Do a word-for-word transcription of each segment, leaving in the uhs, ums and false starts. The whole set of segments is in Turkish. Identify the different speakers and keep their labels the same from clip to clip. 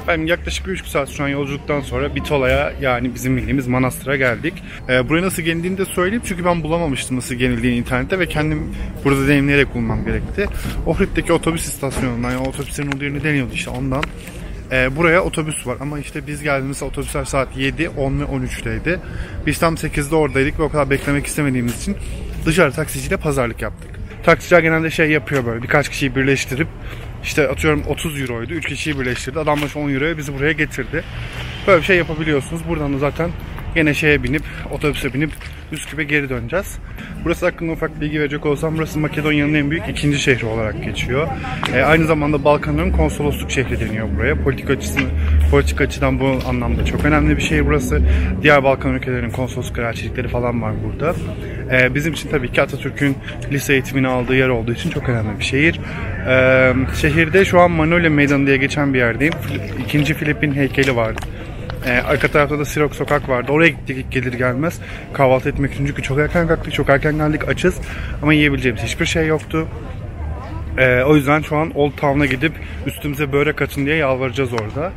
Speaker 1: Ben yaklaşık bir üç saat şu an yolculuktan sonra Bitola'ya, yani bizim bildiğimiz Manastır'a geldik. Ee, buraya nasıl gelindiğini de söyleyeyim çünkü ben bulamamıştım nasıl gelindiğini internette ve kendim burada deneyimleyerek bulmam gerekti. Ohrid'deki otobüs istasyonundan, yani otobüslerin olduğu yerini deniyordu işte ondan. Ee, buraya otobüs var ama işte biz geldiğimizde otobüsler saat yedi, on ve on üçteydi. Biz tam sekizde oradaydık ve o kadar beklemek istemediğimiz için dışarı taksiciyle pazarlık yaptık. Taksiciler genelde şey yapıyor, böyle birkaç kişiyi birleştirip işte atıyorum otuz euroydu, üç kişiyi birleştirdi. Adam başı on euroya bizi buraya getirdi. Böyle bir şey yapabiliyorsunuz. Buradan da zaten yine şeye binip, otobüse binip Üsküp'e geri döneceğiz. Burası hakkında ufak bilgi verecek olsam, burası Makedonya'nın en büyük ikinci şehri olarak geçiyor. E, aynı zamanda Balkanların konsolosluk şehri deniyor buraya. Politik açısını, politik açıdan bu anlamda çok önemli bir şehir burası. Diğer Balkan ülkelerinin konsolosluk elçilikleri falan var burada. E, bizim için tabii ki Atatürk'ün lise eğitimini aldığı yer olduğu için çok önemli bir şehir. E, şehirde şu an Manolya Meydanı diye geçen bir yerdeyim. İkinci Filip'in heykeli vardı. Ee, arka tarafta da Sirok Sokak vardı. Oraya gittik gelir gelmez. Kahvaltı etmek için çünkü çok erken kalktık, çok erken geldik, açız. Ama yiyebileceğimiz hiçbir şey yoktu. Ee, o yüzden şu an Old Town'a gidip üstümüze börek atın diye yalvaracağız orada.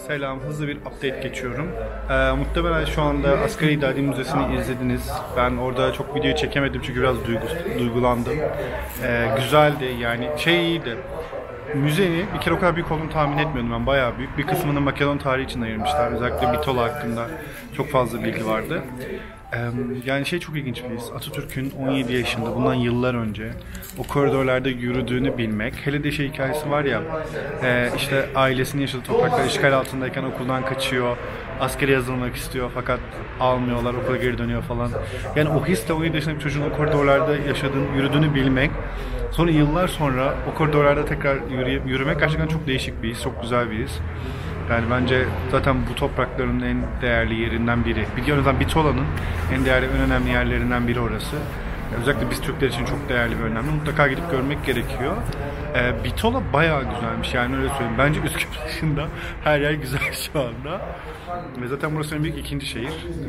Speaker 1: Selam, hızlı bir update geçiyorum. Ee, muhtemelen şu anda Asgari İdari Müzesi'ni izlediniz. Ben orada çok video çekemedim çünkü biraz duygu, duygulandım. Ee, güzeldi yani, şey iyiydi. Müzeyi bir kere o kadar büyük olduğunu tahmin etmiyordum ben, bayağı büyük. Bir kısmını Makedon tarihi için ayırmışlar. Özellikle Bitola hakkında çok fazla bilgi vardı. Ee, yani şey çok ilginç bir his. Atatürk'ün on yedi yaşında, bundan yıllar önce o koridorlarda yürüdüğünü bilmek. Hele de şey hikayesi var ya, e, işte ailesinin yaşadığı topraklar işgal altındayken okuldan kaçıyor. Askere yazılmak istiyor fakat almıyorlar, okula geri dönüyor falan. Yani o hisle on yedi yaşında bir çocuğun o koridorlarda yaşadığını, yürüdüğünü bilmek. Sonra yıllar sonra o koridorlarda tekrar yürü, yürümek gerçekten çok değişik bir his, çok güzel bir his. Yani bence zaten bu toprakların en değerli yerinden biri. Biliyorsunuz Bitola'nın en değerli, en önemli yerlerinden biri orası. Özellikle biz Türkler için çok değerli ve önemli. Mutlaka gidip görmek gerekiyor. Ee, Bitola bayağı güzelmiş yani, öyle söyleyeyim. Bence Üsküp dışında her yer güzel şu anda. Ve zaten burası en büyük ikinci şehir.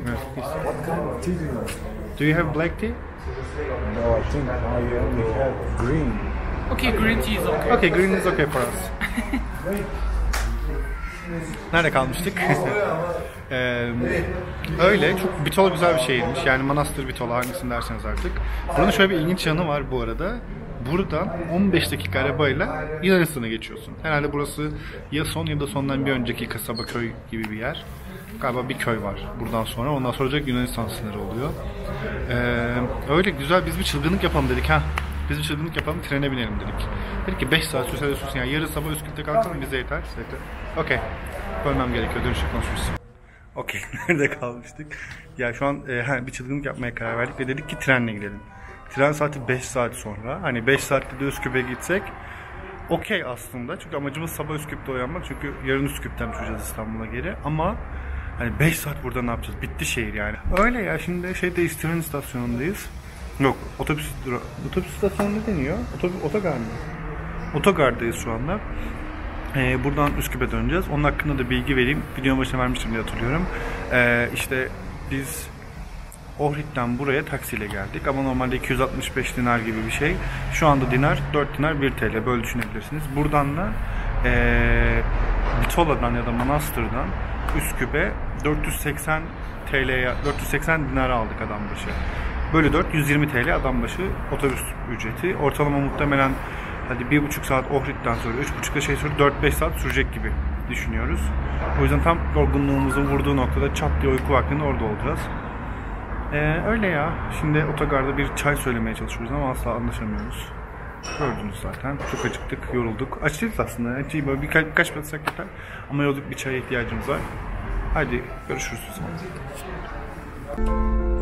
Speaker 1: Do you have black tea?
Speaker 2: No, I think I only have green.
Speaker 3: Okay, green tea is okay.
Speaker 1: Okay, green is okay for us. Nerede kalmıştık? ee, öyle, çok Bitola güzel bir şehirmiş. Yani Manastır Bitola, hangisini derseniz artık. Buranın şöyle bir ilginç yanı var bu arada. Buradan on beş dakika arabayla Yunanistan'a geçiyorsun. Herhalde burası ya son ya da sondan bir önceki kasaba, köy gibi bir yer. Galiba bir köy var buradan sonra. Ondan sonra direkt Yunanistan sınırı oluyor. Ee, öyle güzel, biz bir çılgınlık yapalım dedik ha. Biz bir çılgınlık yapalım, trene binelim dedik. Dedik ki beş saat sürse de sürsün yani, yarın sabah Üsküp'te kalkalım, bize yeter. Okey. Bölmem gerekiyor, dönüşte konuşuruz. Okey, nerede kalmıştık? Ya şu an e, bir çılgınlık yapmaya karar verdik ve dedik ki trenle gidelim. Tren saati beş saat sonra. Hani beş saatte de Üsküp'e gitsek okey aslında. Çünkü amacımız sabah Üsküp'te uyanmak. Çünkü yarın Üsküp'ten uçacağız İstanbul'a geri. Ama hani beş saat burada ne yapacağız? Bitti şehir yani. Öyle ya, şimdi şeyde tren istasyonundayız. Yok, otobüs otobüs istasyonu ne deniyor? Otobüs, otogar mı? Otogardayız şu anda. Ee, buradan Üsküp'e döneceğiz. Onun hakkında da bilgi vereyim. Videonun başına vermiştim diye hatırlıyorum. Ee, işte biz Ohrid'den buraya taksiyle geldik ama normalde iki yüz altmış beş dinar gibi bir şey. Şu anda dinar dört dinar bir TL, böyle düşünebilirsiniz. Buradan da ee, Bitola'dan ya da Manastır'dan Üsküp'e dört yüz seksen TL'ye, dört yüz seksen dinar aldık adam başı. Böyle dört yüz yirmi TL adam başı otobüs ücreti. Ortalama muhtemelen hadi bir buçuk saat Ohrid'den sonra, üç buçukta şey sonra dört beş saat sürecek gibi düşünüyoruz. O yüzden tam yorgunluğumuzun vurduğu noktada çat diye uyku vaktinde orada olacağız. Ee, öyle ya. Şimdi otogarda bir çay söylemeye çalışıyoruz ama asla anlaşamıyoruz. Gördünüz zaten. Çok acıktık, yorulduk. Aç değiliz aslında. Yani böyle birkaç, birkaç batsak yeter. Ama yorulduk, bir çaya ihtiyacımız var. Hadi görüşürüz o zaman.